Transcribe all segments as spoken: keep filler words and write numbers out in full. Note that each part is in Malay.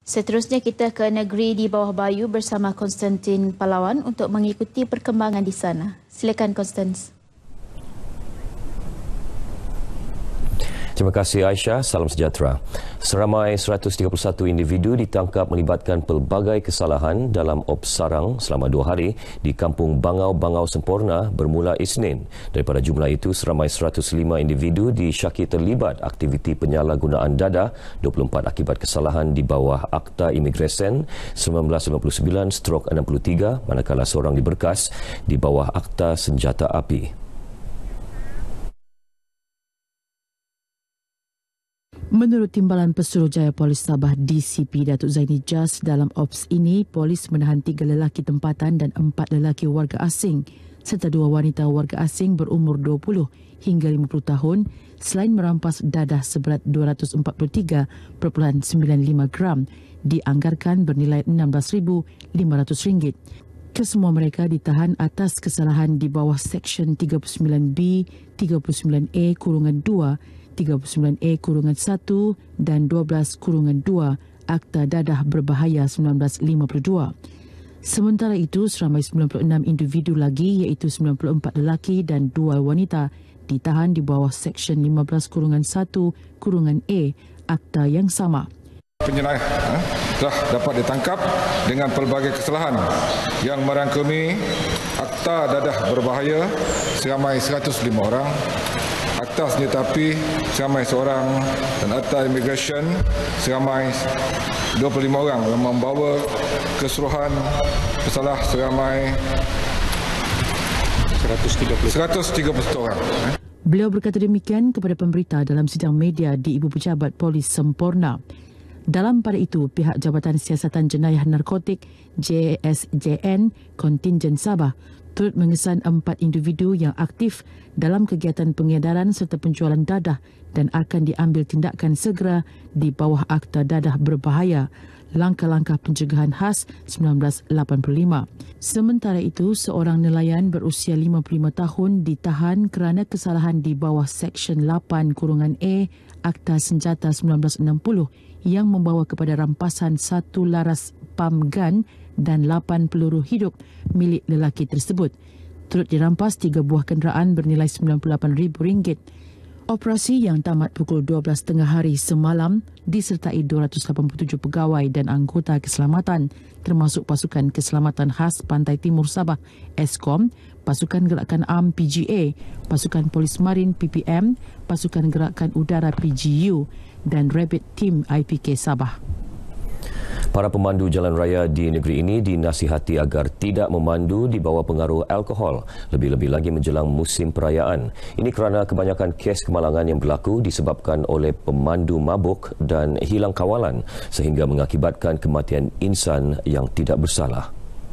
Seterusnya kita ke negeri di bawah Bayu bersama Konstantin Palawan untuk mengikuti perkembangan di sana. Silakan Konstans. Terima kasih Aisyah, salam sejahtera. Seramai seratus tiga puluh satu individu ditangkap melibatkan pelbagai kesalahan dalam op sarang selama dua hari di Kampung Bangau-Bangau Semporna bermula Isnin. Daripada jumlah itu, seramai seratus lima individu disyaki terlibat aktiviti penyalahgunaan dadah, dua puluh empat akibat kesalahan di bawah Akta Imigresen seribu sembilan ratus sembilan puluh sembilan enam puluh tiga, manakala seorang diberkas di bawah Akta Senjata Api. Menurut Timbalan Pesuruhjaya Polis Sabah D C P Datuk Zaini Jas, dalam ops ini, polis menahan tiga lelaki tempatan dan empat lelaki warga asing serta dua wanita warga asing berumur dua puluh hingga lima puluh tahun selain merampas dadah seberat dua ratus empat puluh tiga perpuluhan sembilan lima gram dianggarkan bernilai enam belas ribu lima ratus ringgit. Kesemua mereka ditahan atas kesalahan di bawah Seksyen tiga puluh sembilan B, tiga puluh sembilan A kurungan dua, tiga puluh sembilan A kurungan satu dan dua belas kurungan dua Akta Dadah Berbahaya seribu sembilan ratus lima puluh dua. Sementara itu, seramai sembilan puluh enam individu lagi iaitu sembilan puluh empat lelaki dan dua wanita ditahan di bawah Seksyen lima belas kurungan satu kurungan A Akta yang sama. Penjenayah eh, telah dapat ditangkap dengan pelbagai kesalahan yang merangkumi Akta Dadah Berbahaya seramai seratus lima orang, Akta Senjata Api seramai seorang dan Akta Imigresen seramai dua puluh lima orang yang membawa keseluruhan pesalah seramai seratus tiga puluh satu orang. Beliau berkata demikian kepada pemberita dalam sidang media di Ibu Pejabat Polis Semporna. Dalam pada itu, pihak Jabatan Siasatan Jenayah Narkotik J S J N Kontingen Sabah turut mengesan empat individu yang aktif dalam kegiatan pengedaran serta penjualan dadah dan akan diambil tindakan segera di bawah Akta Dadah Berbahaya, langkah-langkah pencegahan khas seribu sembilan ratus lapan puluh lima. Sementara itu, seorang nelayan berusia lima puluh lima tahun ditahan kerana kesalahan di bawah Seksyen lapan kurungan A Akta Senjata seribu sembilan ratus enam puluh yang membawa kepada rampasan satu laras pam gun dan lapan peluru hidup milik lelaki tersebut. Turut dirampas tiga buah kenderaan bernilai sembilan puluh lapan ribu ringgit. Operasi yang tamat pukul dua belas tiga puluh hari semalam disertai dua ratus lapan puluh tujuh pegawai dan anggota keselamatan termasuk Pasukan Keselamatan Khas Pantai Timur Sabah Eskom, Pasukan Gerakan Am P G A, Pasukan Polis Marin P P M, Pasukan Gerakan Udara P G U dan Rabbit Team I P K Sabah. Para pemandu jalan raya di negeri ini dinasihati agar tidak memandu di bawah pengaruh alkohol, lebih-lebih lagi menjelang musim perayaan. Ini kerana kebanyakan kes kemalangan yang berlaku disebabkan oleh pemandu mabuk dan hilang kawalan sehingga mengakibatkan kematian insan yang tidak bersalah.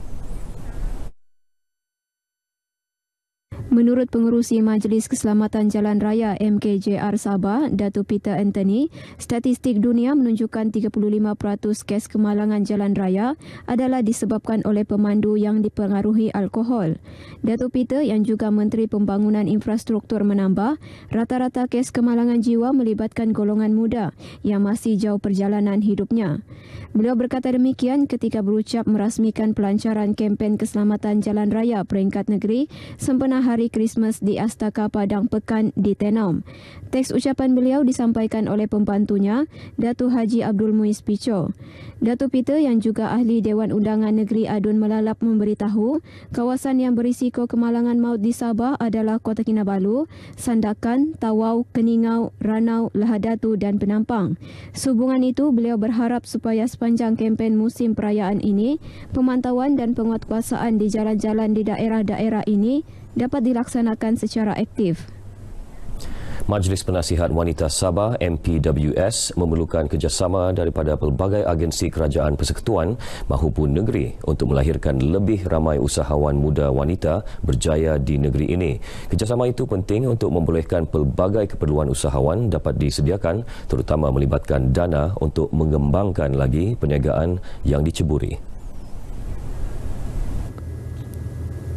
Menurut Pengerusi Majlis Keselamatan Jalan Raya M K J R Sabah, Datuk Peter Anthony, statistik dunia menunjukkan tiga puluh lima peratus kes kemalangan jalan raya adalah disebabkan oleh pemandu yang dipengaruhi alkohol. Datuk Peter yang juga Menteri Pembangunan Infrastruktur menambah, rata-rata kes kemalangan jiwa melibatkan golongan muda yang masih jauh perjalanan hidupnya. Beliau berkata demikian ketika berucap merasmikan pelancaran kempen keselamatan jalan raya peringkat negeri sempena Hari Krismas di Astaka Padang Pekan di Tenom. Teks ucapan beliau disampaikan oleh pembantunya, Datuk Haji Abdul Muiz Picho. Datuk Peter yang juga ahli Dewan Undangan Negeri Adun Melalap memberitahu, kawasan yang berisiko kemalangan maut di Sabah adalah Kota Kinabalu, Sandakan, Tawau, Keningau, Ranau, Lahadatu dan Penampang. Sehubungan itu, beliau berharap supaya sepanjang kempen musim perayaan ini, pemantauan dan penguatkuasaan di jalan-jalan di daerah-daerah ini dapat dilaksanakan secara aktif. Majlis Penasihat Wanita Sabah M P W S memerlukan kerjasama daripada pelbagai agensi kerajaan persekutuan mahupun negeri untuk melahirkan lebih ramai usahawan muda wanita berjaya di negeri ini. Kerjasama itu penting untuk membolehkan pelbagai keperluan usahawan dapat disediakan, terutama melibatkan dana untuk mengembangkan lagi perniagaan yang diceburi.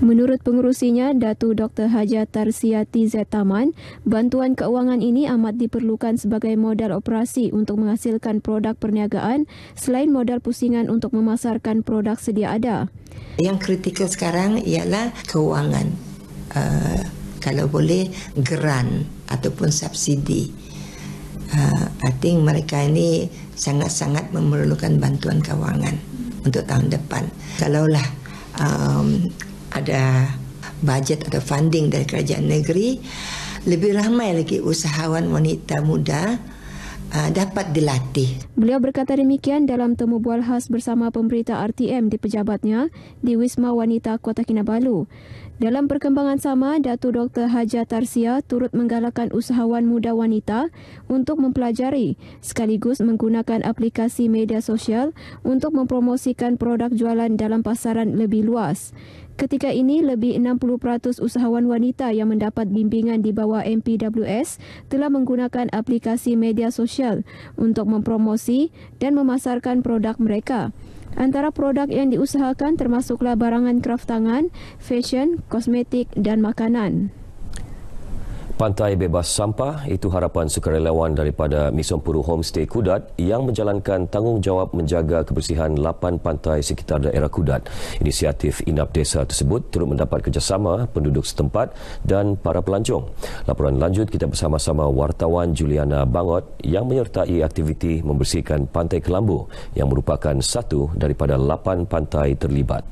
Menurut pengerusinya, Datu Doktor Haja Tarsia T Z Taman, bantuan keuangan ini amat diperlukan sebagai modal operasi untuk menghasilkan produk perniagaan selain modal pusingan untuk memasarkan produk sedia ada. Yang kritikal sekarang ialah keuangan. Uh, kalau boleh, geran ataupun subsidi. Uh, I think mereka ini sangat-sangat memerlukan bantuan keuangan untuk tahun depan. Kalaulah um, ada bajet atau funding dari kerajaan negeri, lebih ramai lagi usahawan wanita muda uh, dapat dilatih. Beliau berkata demikian dalam temu bual khas bersama pemberita R T M di pejabatnya di Wisma Wanita Kota Kinabalu. Dalam perkembangan sama, Datu Doktor Haja Tarsia turut menggalakkan usahawan muda wanita untuk mempelajari sekaligus menggunakan aplikasi media sosial untuk mempromosikan produk jualan dalam pasaran lebih luas. Ketika ini, lebih enam puluh peratus usahawan wanita yang mendapat bimbingan di bawah M P W S telah menggunakan aplikasi media sosial untuk mempromosi dan memasarkan produk mereka. Antara produk yang diusahakan termasuklah barangan kraft tangan, fashion, kosmetik dan makanan. Pantai bebas sampah itu harapan sukarelawan daripada Misompuru Homestay Kudat yang menjalankan tanggungjawab menjaga kebersihan lapan pantai sekitar daerah Kudat. Inisiatif Inap Desa tersebut turut mendapat kerjasama penduduk setempat dan para pelancong. Laporan lanjut kita bersama-sama wartawan Juliana Bangot yang menyertai aktiviti membersihkan Pantai Kelambu yang merupakan satu daripada lapan pantai terlibat.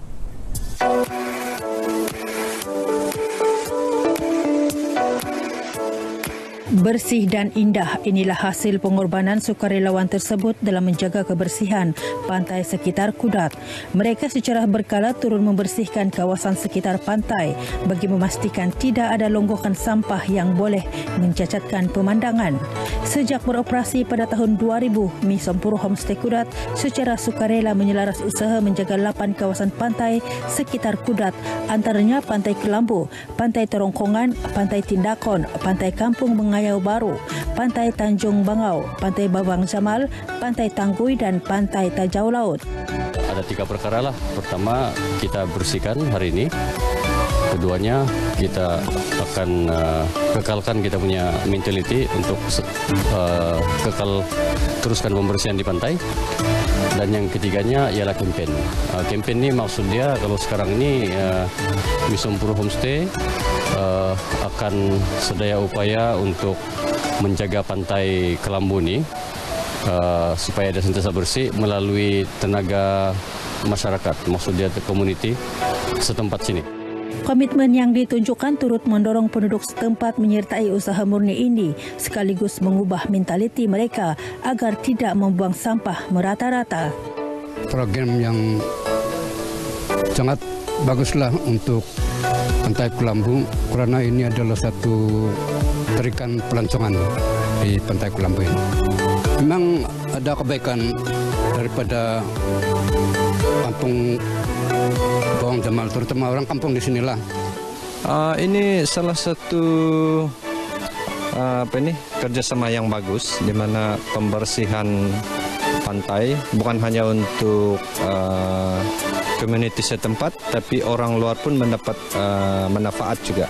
Bersih dan indah, inilah hasil pengorbanan sukarelawan tersebut dalam menjaga kebersihan pantai sekitar Kudat. Mereka secara berkala turun membersihkan kawasan sekitar pantai bagi memastikan tidak ada longgokan sampah yang boleh mencacatkan pemandangan. Sejak beroperasi pada tahun dua ribu, Misompuru Homestay Kudat secara sukarela menyelaras usaha menjaga lapan kawasan pantai sekitar Kudat, antaranya Pantai Kelambu, Pantai Terongkongan, Pantai Tindakon, Pantai Kampung Mengayau Baru, Pantai Tanjung Bangau, Pantai Babang Jamal, Pantai Tanggui dan Pantai Tajau Laut. Ada tiga perkara lah. Pertama, kita bersihkan hari ini. Keduanya, kita akan uh, kekalkan kita punya mentality untuk uh, kekal teruskan pembersihan di pantai. Dan yang ketiganya ialah kempen. Uh, kempen ini maksud dia kalau sekarang ini uh, Misompuru Homestay uh, akan sedaya upaya untuk menjaga pantai Kelambu ini uh, supaya ada sentiasa bersih melalui tenaga masyarakat, maksud dia komuniti setempat sini. Komitmen yang ditunjukkan turut mendorong penduduk setempat menyertai usaha murni ini sekaligus mengubah mentaliti mereka agar tidak membuang sampah merata-rata. Program yang sangat baguslah untuk Pantai Kelambu kerana ini adalah satu tarikan pelancongan di Pantai Kelambu ini. Memang ada kebaikan daripada kampung Bawang Jamal, terutama orang kampung di sinilah. Uh, ini salah satu uh, apa ini kerjasama yang bagus, di mana pembersihan pantai bukan hanya untuk uh, komuniti setempat, tapi orang luar pun mendapat uh, manfaat juga.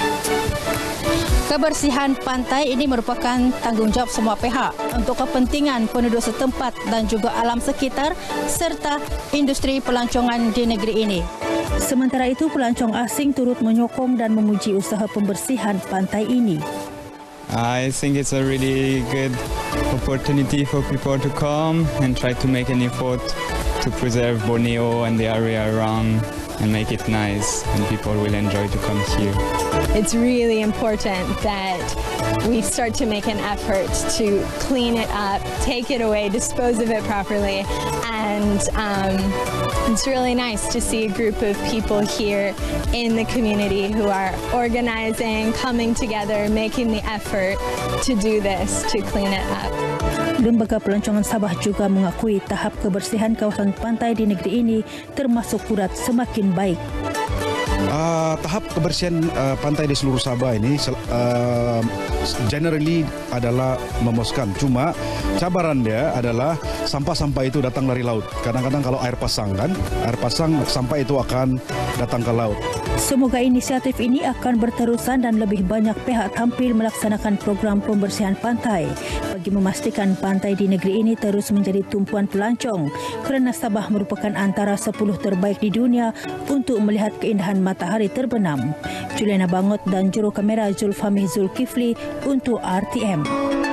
Kebersihan pantai ini merupakan tanggungjawab semua pihak untuk kepentingan penduduk setempat dan juga alam sekitar serta industri pelancongan di negeri ini. Sementara itu, pelancong asing turut menyokong dan memuji usaha pembersihan pantai ini. I think it's a really good opportunity for people to come and try to make an effort to preserve Borneo and the area around and make it nice, and people will enjoy to come here. It's really important that we start to make an effort to clean it up, take it away, dispose of it properly, and um, it's really nice to see a group of people here in the community who are organizing, coming together, making the effort to do this, to clean it up. Lembaga Pelancongan Sabah juga mengakui tahap kebersihan kawasan pantai di negeri ini termasuk Kudat semakin baik. Uh, tahap kebersihan uh, pantai di seluruh Sabah ini uh, generally adalah memuaskan. Cuma cabaran dia adalah sampah-sampah itu datang dari laut. Kadang-kadang kalau air pasang kan, air pasang sampah itu akan datang ke laut. Semoga inisiatif ini akan berterusan dan lebih banyak pihak tampil melaksanakan program pembersihan pantai bagi memastikan pantai di negeri ini terus menjadi tumpuan pelancong kerana Sabah merupakan antara sepuluh terbaik di dunia untuk melihat keindahan matahari terbenam. Juliana Bangot dan juru kamera Zulfamih Zulkifli untuk R T M.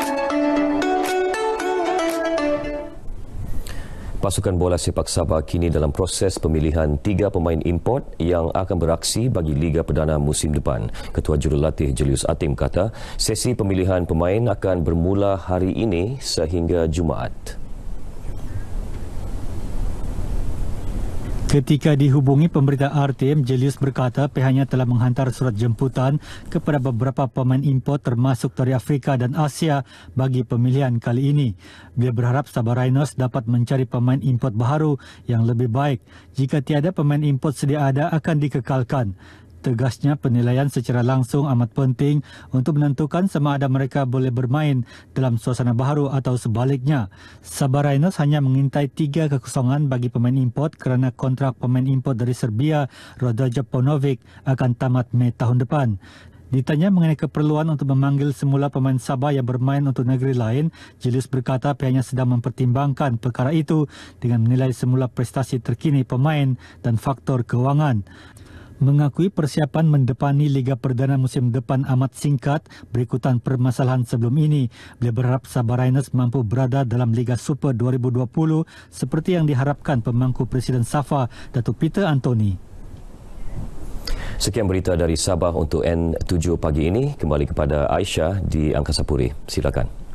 Pasukan bola sepak Sabah kini dalam proses pemilihan tiga pemain import yang akan beraksi bagi Liga Perdana musim depan. Ketua Jurulatih Julius Atim kata, sesi pemilihan pemain akan bermula hari ini sehingga Jumaat. Ketika dihubungi pemberita R T M, Julius berkata pihaknya telah menghantar surat jemputan kepada beberapa pemain import termasuk dari Afrika dan Asia bagi pemilihan kali ini. Beliau berharap Sabah Rhinos dapat mencari pemain import baharu yang lebih baik. Jika tiada pemain import sedia ada akan dikekalkan. Tegasnya, penilaian secara langsung amat penting untuk menentukan sama ada mereka boleh bermain dalam suasana baharu atau sebaliknya. Sabah Rhinos hanya mengintai tiga kekosongan bagi pemain import kerana kontrak pemain import dari Serbia, Rodoja Ponovic, akan tamat Mei tahun depan. Ditanya mengenai keperluan untuk memanggil semula pemain Sabah yang bermain untuk negeri lain, Julius berkata pihaknya sedang mempertimbangkan perkara itu dengan menilai semula prestasi terkini pemain dan faktor kewangan. Mengakui persiapan mendepani Liga Perdana musim depan amat singkat berikutan permasalahan sebelum ini. Beliau berharap Sabah Rhinos mampu berada dalam Liga Super dua ribu dua puluh seperti yang diharapkan pemangku Presiden SAFA, Datuk Peter Anthony. Sekian berita dari Sabah untuk N tujuh pagi ini. Kembali kepada Aisyah di Angkasa Puri. Silakan.